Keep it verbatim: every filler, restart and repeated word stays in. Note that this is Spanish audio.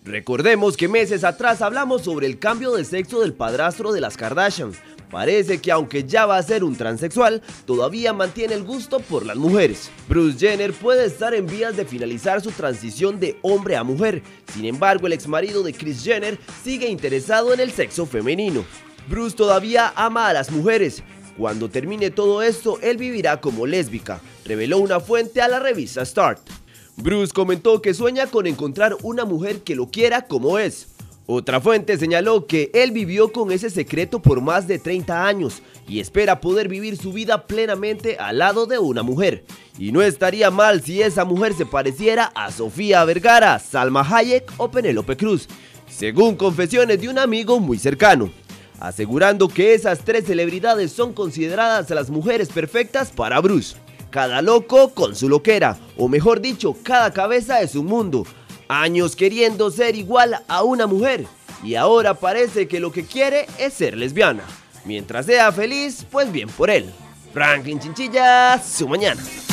Recordemos que meses atrás hablamos sobre el cambio de sexo del padrastro de las Kardashian. Parece que aunque ya va a ser un transexual, todavía mantiene el gusto por las mujeres. Bruce Jenner puede estar en vías de finalizar su transición de hombre a mujer. Sin embargo, el exmarido de Kris Jenner sigue interesado en el sexo femenino. Bruce todavía ama a las mujeres. Cuando termine todo esto, él vivirá como lésbica, reveló una fuente a la revista Start. Bruce comentó que sueña con encontrar una mujer que lo quiera como es. Otra fuente señaló que él vivió con ese secreto por más de treinta años y espera poder vivir su vida plenamente al lado de una mujer. Y no estaría mal si esa mujer se pareciera a Sofía Vergara, Salma Hayek o Penélope Cruz, según confesiones de un amigo muy cercano, asegurando que esas tres celebridades son consideradas las mujeres perfectas para Bruce. Cada loco con su loquera, o mejor dicho, cada cabeza es un mundo. Años queriendo ser igual a una mujer, y ahora parece que lo que quiere es ser lesbiana. Mientras sea feliz, pues bien por él. Franklin Chinchilla, su mañana.